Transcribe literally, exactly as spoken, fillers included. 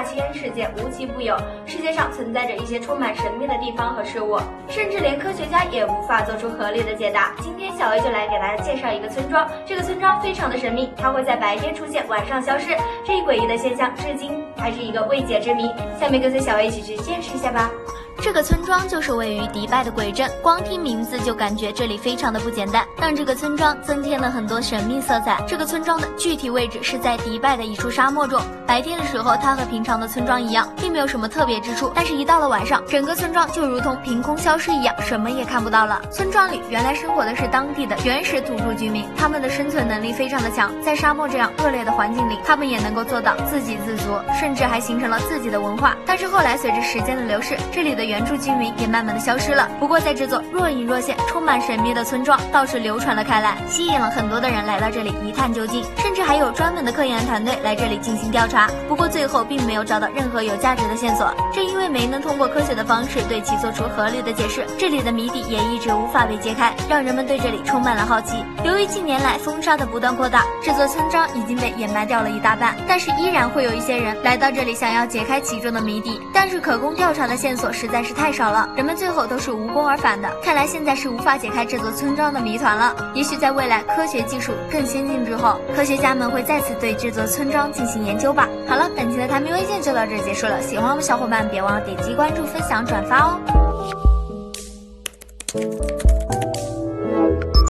大千世界无奇不有，世界上存在着一些充满神秘的地方和事物，甚至连科学家也无法做出合理的解答。今天小 A 就来给大家介绍一个村庄，这个村庄非常的神秘，它会在白天出现，晚上消失，这一诡异的现象至今还是一个未解之谜。下面跟随小 A 一起去见识一下吧。 这个村庄就是位于迪拜的鬼镇，光听名字就感觉这里非常的不简单，让这个村庄增添了很多神秘色彩。这个村庄的具体位置是在迪拜的一处沙漠中，白天的时候它和平常的村庄一样，并没有什么特别之处，但是一到了晚上，整个村庄就如同凭空消失一样，什么也看不到了。村庄里原来生活的是当地的原始土著居民，他们的生存能力非常的强，在沙漠这样恶劣的环境里，他们也能够做到自给自足，甚至还形成了自己的文化。但是后来随着时间的流逝，这里的原住居民也慢慢的消失了。不过在这座若隐若现、充满神秘的村庄，倒是流传了开来，吸引了很多的人来到这里一探究竟，甚至还有专门的科研团队来这里进行调查。不过最后并没有找到任何有价值的线索，正因为没能通过科学的方式对其做出合理的解释，这里的谜底也一直无法被揭开，让人们对这里充满了好奇。由于近年来风沙的不断扩大，这座村庄已经被掩埋掉了一大半，但是依然会有一些人来到这里想要解开其中的谜底，但是可供调查的线索实在是太少了，人们最后都是无功而返的。看来现在是无法解开这座村庄的谜团了。也许在未来科学技术更先进之后，科学家们会再次对这座村庄进行研究吧。好了，本期的探秘微见就到这里结束了，喜欢我们小伙伴别忘了点击关注、分享、转发哦。